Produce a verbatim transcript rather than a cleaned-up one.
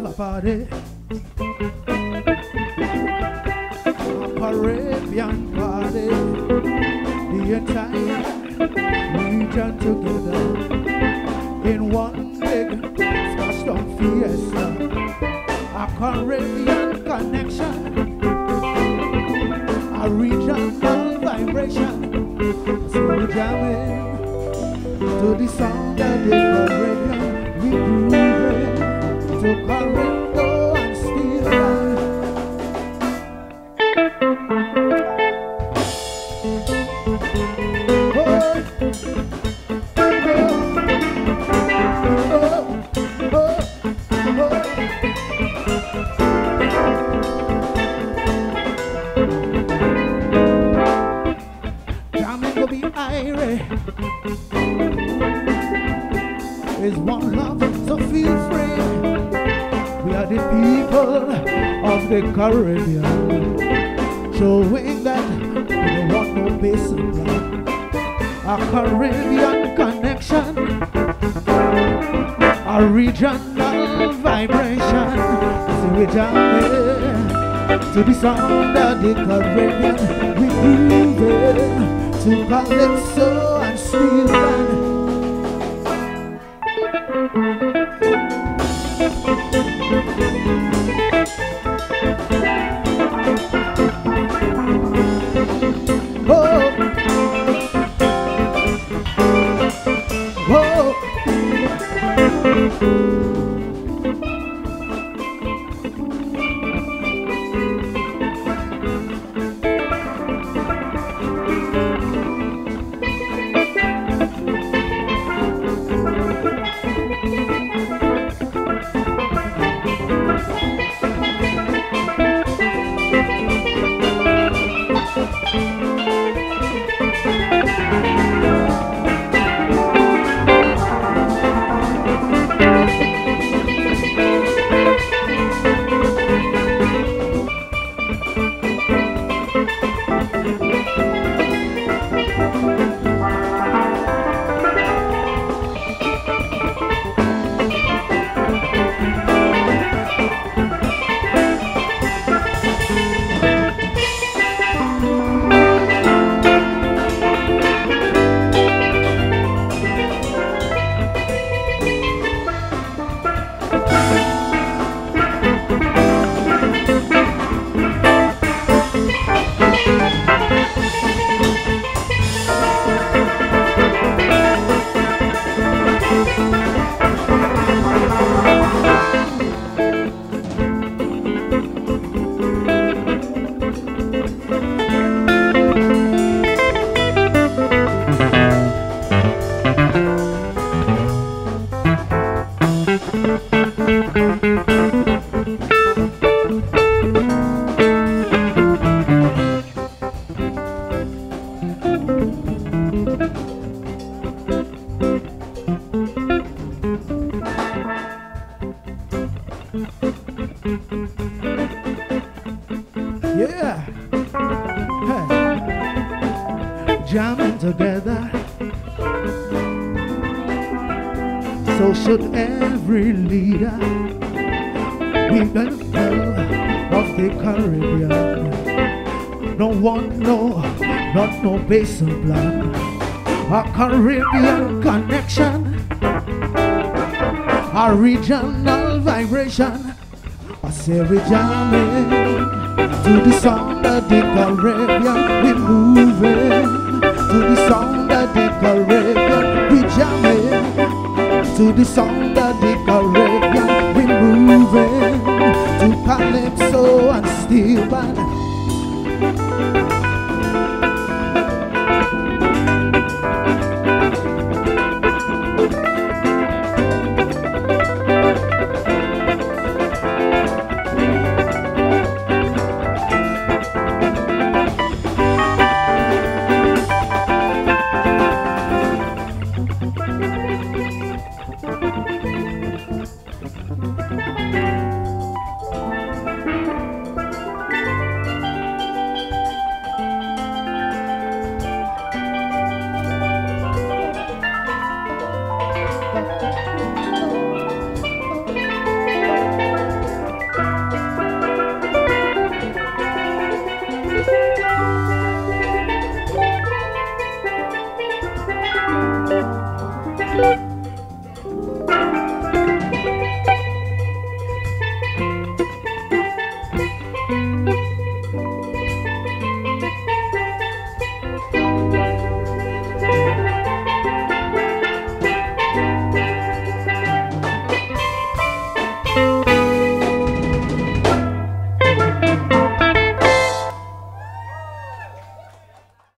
a party, a Caribbean party. The entire region together in one big custom fiesta. A Caribbean connection, a regional vibration. So we're jamming to the sound of the Caribbean. We grooving to Corrido and Steelpan. Oh, oh, oh, oh, oh. Jamming will be irate. Is one love, so feel free. We are the people of the Caribbean, showing that we don't want no base and blood. A Caribbean connection, a regional vibration. So we jamming to the sound of the Caribbean. We grooving to calypso and Steelpan. Yeah, hey. Jamming together. So should every leader. We the people of the Caribbean. No one, no, not no base of blood. A Caribbean connection, a regional vibration. I say we jamming to the sound of the Caribbean. We moving to the sound of the Caribbean. We jamming to the sound of the Caribbean. We moving to calypso and Steelpan.